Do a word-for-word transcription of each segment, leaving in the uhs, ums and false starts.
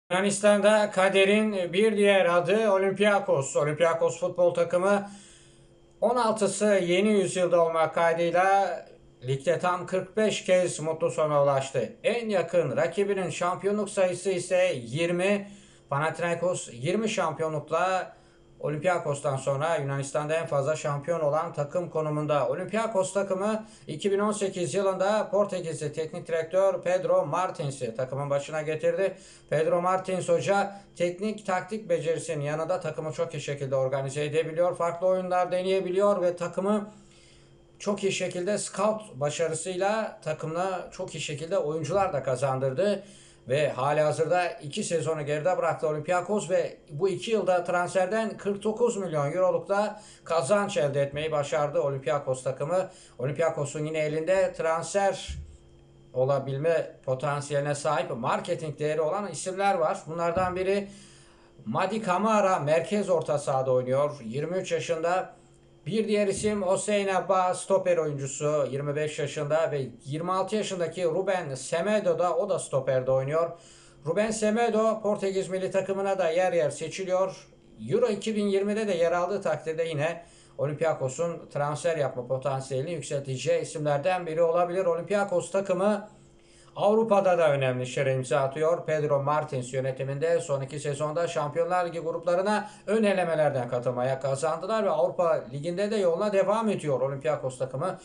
Yunanistan'da kaderin bir diğer adı Olympiakos. Olympiakos futbol takımı on altısı yeni yüzyılda olmak kaydıyla ligde tam kırk beş kez mutlu sona ulaştı. En yakın rakibinin şampiyonluk sayısı ise yirmi. Panathinaikos yirmi şampiyonlukla Olympiakos'tan sonra Yunanistan'da en fazla şampiyon olan takım konumunda. Olympiakos takımı iki bin on sekiz yılında Portekizli teknik direktör Pedro Martins'i takımın başına getirdi. Pedro Martins hoca teknik taktik becerisinin yanında takımı çok iyi şekilde organize edebiliyor. Farklı oyunlar deneyebiliyor ve takımı çok iyi şekilde scout başarısıyla takımına çok iyi şekilde oyuncular da kazandırdı. Ve hali hazırda iki sezonu geride bıraktı Olympiakos ve bu iki yılda transferden kırk dokuz milyon euroluk da kazanç elde etmeyi başardı Olympiakos takımı. Olympiakos'un yine elinde transfer olabilme potansiyeline sahip marketing değeri olan isimler var. Bunlardan biri Madi Camara merkez orta sahada oynuyor. yirmi üç yaşında. Bir diğer isim Hüseyin Abba stoper oyuncusu yirmi beş yaşında ve yirmi altı yaşındaki Ruben Semedo da o da stoperde oynuyor. Ruben Semedo Portekiz milli takımına da yer yer seçiliyor. Euro iki bin yirmide de yer aldığı takdirde yine Olympiakos'un transfer yapma potansiyelini yükselteceği isimlerden biri olabilir. Olympiakos takımı Avrupa'da da önemli işlere imza atıyor. Pedro Martins yönetiminde son iki sezonda Şampiyonlar Ligi gruplarına ön elemelerden katılmaya kazandılar ve Avrupa Ligi'nde de yoluna devam ediyor Olympiakos takımı.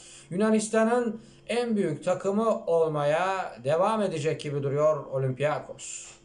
Yunanistan'ın en büyük takımı olmaya devam edecek gibi duruyor Olympiakos.